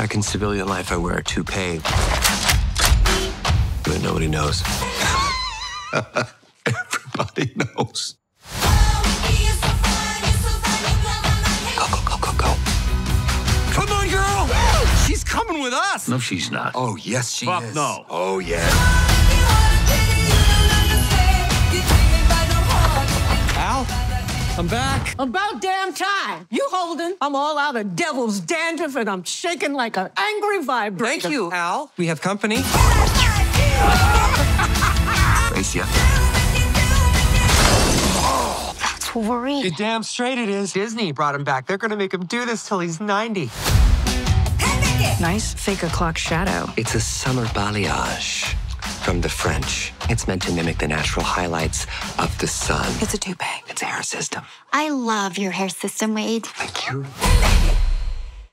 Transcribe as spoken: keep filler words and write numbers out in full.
Back in civilian life, I wear a toupee. But nobody knows. Everybody knows. Go, go, go, go, go. Come on, girl! She's coming with us! No, she's not. Oh, yes, she Fuck is. no. Oh, yeah. Al, I'm back. About damn time. You holding? I'm all out of devil's dandruff and I'm shaking like an angry vibrator. Thank you, Al. We have company. Gracia. That's Wolverine. You're damn straight it is. Disney brought him back. They're gonna make him do this till he's ninety. Nice fake o'clock shadow. It's a summer balayage from the French. It's meant to mimic the natural highlights of the sun. It's a toupee. It's a hair system. I love your hair system, Wade. Thank you.